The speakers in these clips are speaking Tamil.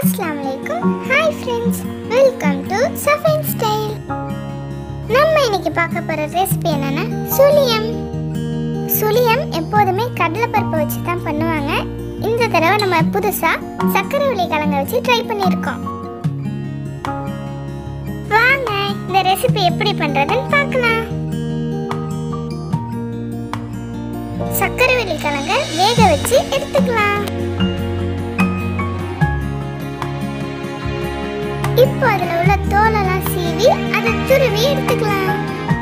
Assalamualaikum. Hi friends. Welcome to Suzhiyam style. நம்ம இன்னைக்கு பார்க்க போற ரெசிபி என்னன்னா சுழியம். சுழியம் எப்போதுமே கடலை பருப்பு வச்சு தான் பண்ணுவாங்க. இந்த தடவை நம்ம புதுசா சக்கரவள்ளி கிழங்க வச்சு ட்ரை பண்ணியிருக்கோம். வாங்க இந்த ரெசிபி எப்படி பண்றதுன்னு பார்க்கலாம். சக்கரவள்ளி கிழங்க வேக வச்சு எடுத்துக்கலாம். இப்போ அதுல உள்ள தோலெல்லாம் சீவி அதை துருவி எடுத்துக்கலாம்.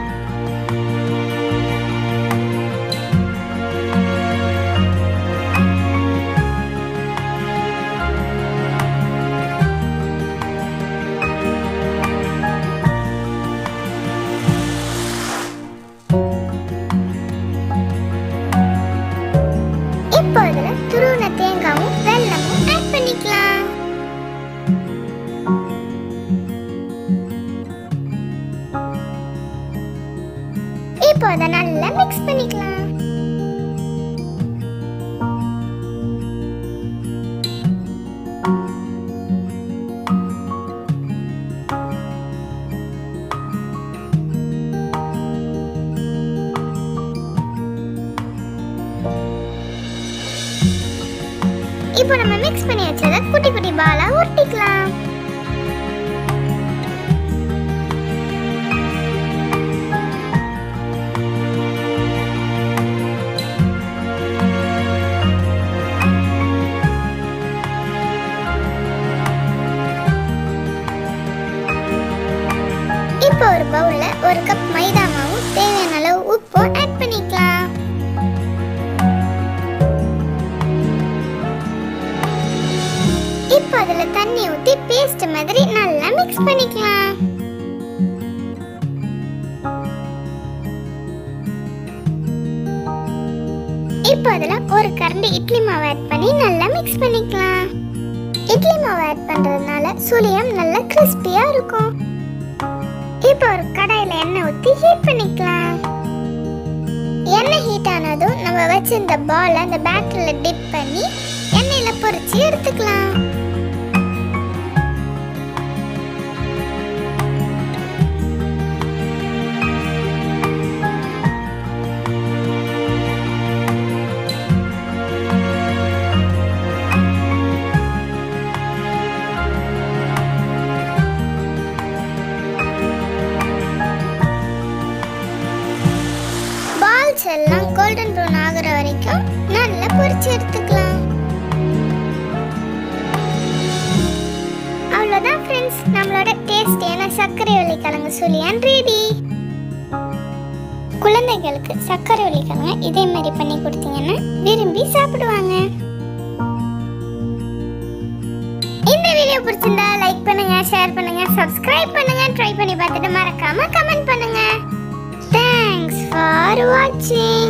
இப்போ அதுல துருவின தேங்காயும் வெல்லமும் ஆட் பண்ணிக்கலாம். இப்போ அதை நல்லா மிக்ஸ் பண்ணிக்கலாம். இப்போ நம்ம மிக்ஸ் பண்ணி வச்சதை குட்டி குட்டி பாலா உருட்டிக்கலாம். இப்போ ஒரு பவுல்ல ஒரு கப் மைதா மாவும் தேவையான அளவு உப்பும் ஆட் பண்ணிக்கலாம். இப்போ அதுல தண்ணி ஊத்தி பேஸ்ட் மாதிரி நல்லா மிக்ஸ் பண்ணிக்கலாம். இப்போ அதுல ஒரு கரண்டி இட்லி மாவு ஆட் பண்ணி நல்லா மிக்ஸ் பண்ணிக்கலாம். இட்லி மாவு ஆட் பண்றதுனால சுழியம் நல்லா கிறிஸ்பியா இருக்கும். இப்போ ஒரு கடாயில எண்ணெய் ஊத்தி ஹீட் பண்ணிக்கலாம். எண்ணெய் ஹீட் ஆனதும் நம்ம வச்சிருந்த பாலை அந்த பேட்டர்ல டிப் பண்ணி எண்ணெயில பொரிச்சு எடுத்துக்கலாம். எல்லாம் கோல்டன் ப்ரௌன் ஆகுற வரைக்கும் நல்லா பொரிச்சு எடுத்துக்கலாம். அவ்வளவுதான் ஃப்ரெண்ட்ஸ், நம்மளோட டேஸ்டியான சக்கரவள்ளி கிழங்கு சுழியம் ரெடி. குழந்தைகளுக்கு சக்கரவள்ளி கிழங்கு இதே மாதிரி பண்ணி கொடுத்தீங்கன்னா விரும்பி சாப்பிடுவாங்க. இந்த வீடியோ பிடிச்சிருந்தா லைக் பண்ணுங்க, ஷேர் பண்ணுங்க, சப்ஸ்கிரைப் பண்ணுங்க, ட்ரை பண்ணி பார்த்துட்டு மறக்காம கமெண்ட் பண்ணுங்க. Thanks for watching.